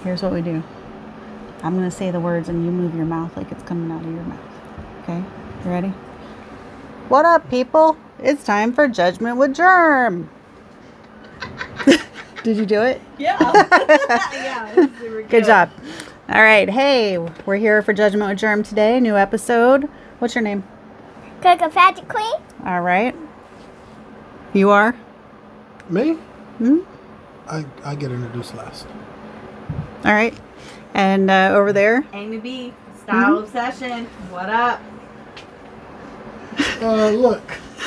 here's what we do. I'm going to say the words and you move your mouth like it's coming out of your mouth. Okay? You ready? What up, people? It's time for Judgment with Germ. Did you do it? Yeah. Yeah. Super Good job. All right. Hey, we're here for Judgment with Germ today. New episode. What's your name? Cocoa Pageant Queen. All right. You are? Me? Hmm? I get introduced last. All right. And over there? Amy B. Style Obsession. What up? Look,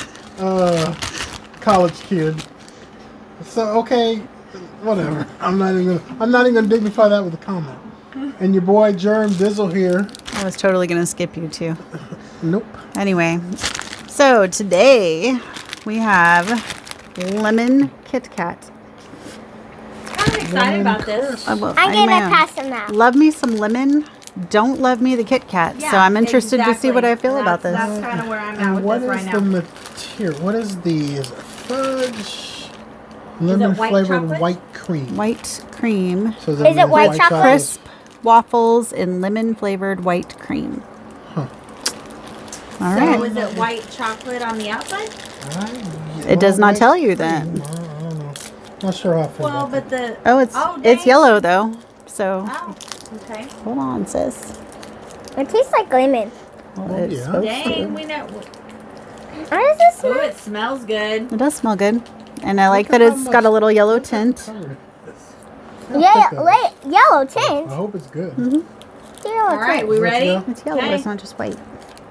college kid. So okay, whatever. I'm not even gonna dignify that with a comment. And your boy Germ Dizzle here. I was totally going to skip you too. Nope. Anyway, so today we have lemon Kit Kat. I'm excited about this. I'm gonna pass them out. Love me some lemon. Don't love me the Kit Kat. so I'm interested to see what I feel about this. That's kind of where I'm at And with what this right is now. the material? What is the? Is it fudge? Lemon white flavored chocolate? white cream. White cream, So that Is it means white chocolate? crisp waffles, and lemon flavored white cream. Huh. All So right. is it white chocolate on the outside? It does not white tell you cream. then. I don't know. Not sure how I feel Well, about but the Oh, it's dang. yellow though. So Oh, okay. hold on, sis. It tastes like lemon. Well, Oh, it's yeah. supposed Dang, to. we know. How does this Oh, smell? it smells good. It does smell good, and I like Look at that how it's much- got a little yellow Look at the tint. color of this. Yeah, Look at that. yellow I tint. hope it's good. Yellow All right, tint. we Let's ready? go. It's yellow. Okay. It's not just white.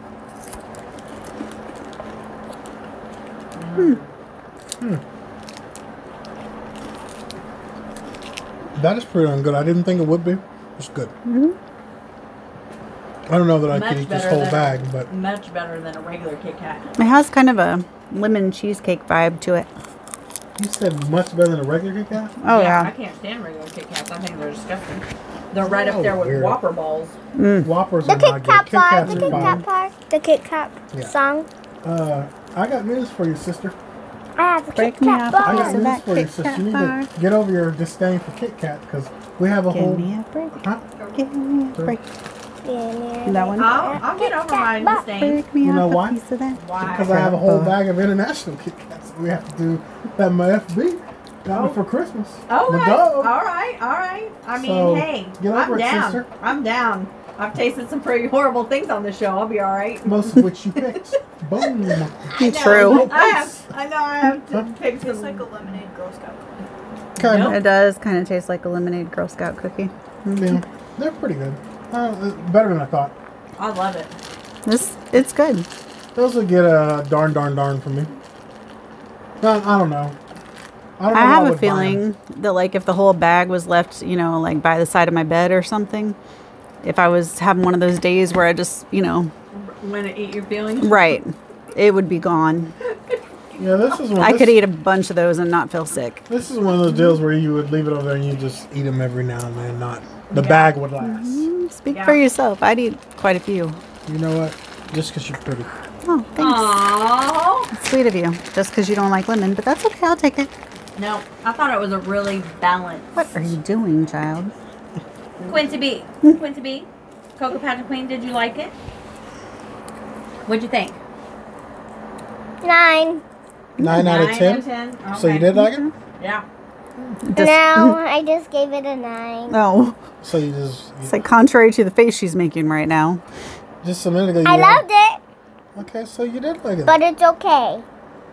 That is pretty darn good. I didn't think it would be. It's good. I don't know that I Much could eat this better whole than- bag, but Much better than a regular Kit Kat. It has kind of a lemon cheesecake vibe to it. you said much better than a regular Kit Kat? Oh I yeah. can't stand regular Kit Kats. I think they're disgusting. They're right Oh, up there with weird. Whopper balls. Whoppers The are not Kit good. Kat Kit bar. Kats The are Kit fine. Kat bar. The Kit Kat Yeah. song. I got news for you, sister. I have the Break Kit me Kat off a I bar. got piece of news that for you, Kit sister. Kat You need bar. to get over your disdain for Kit Kat because we have a Give whole. me a break. Huh? Give me a break. That one? I'll get over my disdain. Break me You know off why? a piece of that. Why? Because I have a whole bag of international Kit Kats. We have to do that. In my FB got me for Christmas. All My right, dog. all right, all right. I mean, So, hey, get I'm over it, down. sister. I'm down. I've tasted some pretty horrible things on the show. I'll be all right. Most of which you picked. Boom. True. I know I have to pick some. like a lemonade Girl Scout. Kind Nope. It does kind of taste like a lemonade Girl Scout cookie. Yeah, they're pretty good. Better than I thought. I love it. It's good. Those would get a darn from me. No, I don't know. I don't know I how have a would buy 'em. feeling that like if the whole bag was left, like by the side of my bed or something, if I was having one of those days where I just, When it eat your feelings. right, it would be gone. Yeah, this is one. I could eat a bunch of those and not feel sick. This is one of those deals where you would leave it over there and you just eat them every now and then. Not the bag would last. Speak Yeah. for yourself. I'd eat quite a few. You know what? Just because you're pretty. Oh, thanks. Aww. That's sweet of you. Just because you don't like lemon, but that's okay. I'll take it. No, I thought it was a really balanced. What are you doing, child? Quincy B. Quincy B. Cocoa Pageant Queen, did you like it? What'd you think? 9. 9 out of 10. So you Okay. did like it? Yeah. No, I just gave it a 9. Oh, So you just it's like contrary to the face she's making right now. just a minute ago. You I loved it, Okay, so you did like it. but it's okay.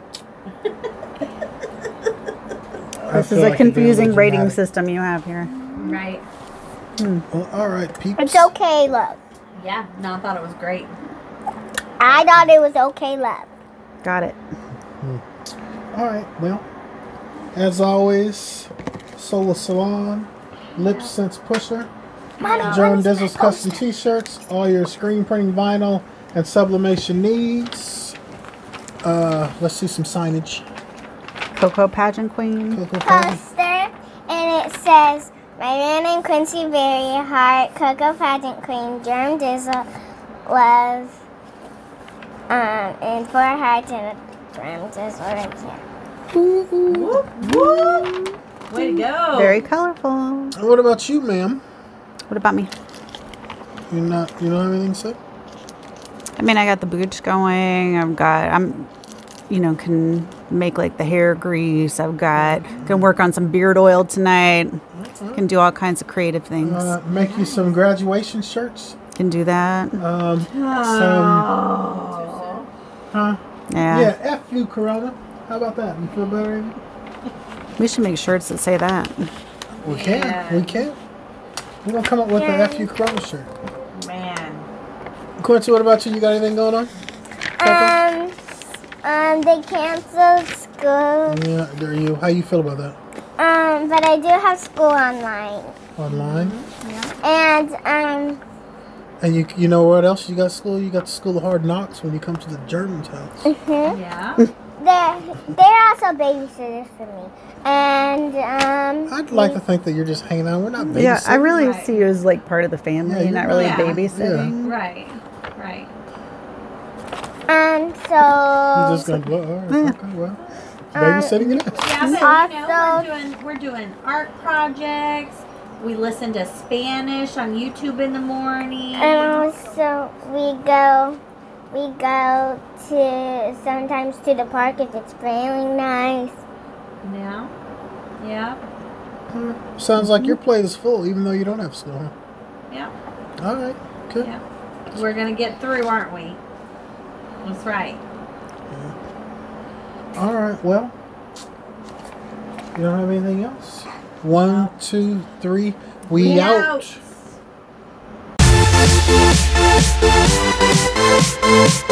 I This feel is a like you're being confusing little rating dramatic. system you have here. Right. Well, all right, peeps. It's okay, love. Yeah. No, I thought it was great. I thought it was okay, love. Got it. All right. Well, as always, Solar Salon, Lip Sense Pusher, Germ Dizzle's custom T-shirts, all your screen printing vinyl and sublimation needs. Let's see some signage. Cocoa Pageant Queen. Cocoa Pageant. Poster, and it says, "My man named Quincy Berry, Heart, Cocoa Pageant Queen, Germ Dizzle, Love, and 4 hearts and a Germ Dizzle right here." Whoop, whoop. Way to go. Very colorful. And what about you, ma'am? What about me? You don't have anything to say? I mean, I got the boots going. Can make like the hair grease. Can work on some beard oil tonight. Can do all kinds of creative things. Make you some graduation shirts. Can do that. Yeah. Yeah, F you, Corona. How about that? You feel better, Amy? We should make shirts that say that. We can. We're going to come up with the F you, Corona shirt. Man. Quincy, what about you? You got anything going on? They canceled school. Yeah, there you. How you feel about that? But I do have school online. Online? And you know what else you got school? You got the School of Hard Knocks when you come to the German's house. Yeah. they're also babysitters for me. And I'd like to think that you're just hanging out. We're not babysitting. Yeah, I really see you as like part of the family, Yeah, not really yeah. babysitting. Right. and so You're just going to blow. All right, okay, well. Babysitting it is. Yeah, but we're doing art projects. We listen to Spanish on YouTube in the morning. And also we go to sometimes to the park if it's really nice. Yeah. Yeah. Sounds like your plate is full, even though you don't have school. Huh? Yeah. All right, good. Yeah. We're gonna get through, aren't we? That's right. All right, well, you don't have anything else? 1, 2, 3, we out. out.